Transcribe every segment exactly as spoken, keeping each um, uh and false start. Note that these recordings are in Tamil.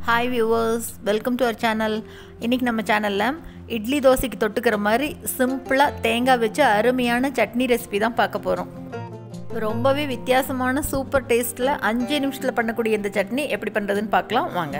Hi viewers, welcome to our channel. இன்னைக்கு நம்ம சேனல்ல இட்லி தோசைக்கு தொட்டுக்கிற மாதிரி சிம்பிளா தேங்காய் வச்சு அருமையான சட்னி ரெசிபி தான் பார்க்க போறோம். ரொம்பவே வித்தியாசமான சூப்பர் டேஸ்ட்ல அஞ்சு நிமிஷத்துல பண்ணக்கூடிய இந்த சட்னி எப்படி பண்றதுன்னு பார்க்கலாம் வாங்க.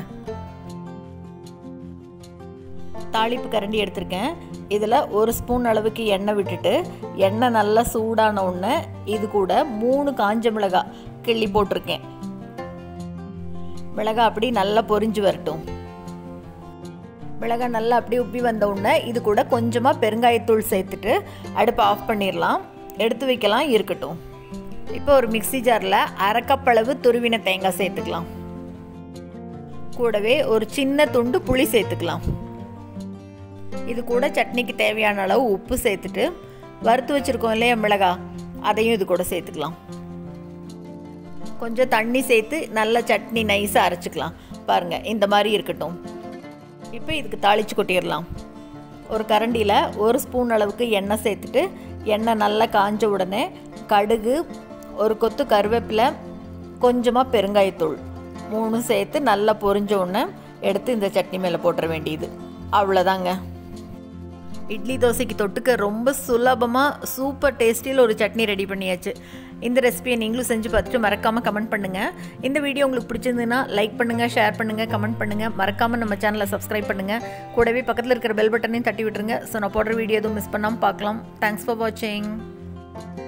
தாளிப்பு கரண்டி எடுத்துர்க்கேன். இதுல ஒரு ஸ்பூன் அளவுக்கு எண்ணெய் விட்டுட்டு எண்ணெய் நல்லா சூடான உடனே இது கூட மூணு காஞ்ச மிளகாய் கிள்ளி போட்டுருக்கேன். மிளகாய் அப்படி நல்லா பொரிஞ்சு வரட்டும். மிளகாய் நல்லா அப்படி உப்பி வந்த உடனே இது கூட கொஞ்சமாக பெருங்காயத்தூள் சேர்த்துட்டு அடுப்பை ஆஃப் பண்ணிடலாம். எடுத்து வைக்கலாம் இருக்கட்டும். இப்போ ஒரு மிக்சி ஜாரில் அரை கப் அளவு துருவின தேங்காய் சேர்த்துக்கலாம். கூடவே ஒரு சின்ன துண்டு புளி சேர்த்துக்கலாம். இது கூட சட்னிக்கு தேவையான அளவு உப்பு சேர்த்துட்டு வறுத்து வச்சுருக்கோம் இல்லையா மிளகாய், அதையும் இது கூட சேர்த்துக்கலாம். கொஞ்சம் தண்ணி சேர்த்து நல்ல சட்னி நைஸாக அரைச்சிக்கலாம். பாருங்கள் இந்த மாதிரி இருக்கட்டும். இப்போ இதுக்கு தாளித்து கொட்டிடலாம். ஒரு கரண்டியில் ஒரு ஸ்பூன் அளவுக்கு எண்ணெய் சேர்த்துட்டு எண்ணெய் நல்லா காஞ்ச உடனே கடுகு, ஒரு கொத்து கருவேப்பிலை, கொஞ்சமாக பெருங்காயத்தூள் மூணு சேர்த்து நல்லா பொரிஞ்ச உடனே எடுத்து இந்த சட்னி மேலே போட்டுற வேண்டியது. அவ்வளோதாங்க. இட்லி தோசைக்கு தொட்டுக்க ரொம்ப சுலபமாக சூப்பர் டேஸ்டியில் ஒரு சட்னி ரெடி பண்ணியாச்சு. இந்த ரெசிபியை நீங்களும் செஞ்சு பார்த்துட்டு மறக்காமல் கமெண்ட் பண்ணுங்கள். இந்த வீடியோ உங்களுக்கு பிடிச்சிருந்ததுன்னா லைக் பண்ணுங்கள், ஷேர் பண்ணுங்கள், கமெண்ட் பண்ணுங்கள். மறக்காமல் நம்ம சேனலை சப்ஸ்கிரைப் பண்ணுங்கள். கூடவே பக்கத்தில் இருக்கிற பெல் பட்டனையும் தட்டி விட்டுருங்க. ஸோ நான் போடுற வீடியோ எதுவும் மிஸ் பண்ணாமல் பார்க்கலாம். தேங்க்ஸ் ஃபார் வாட்சிங்.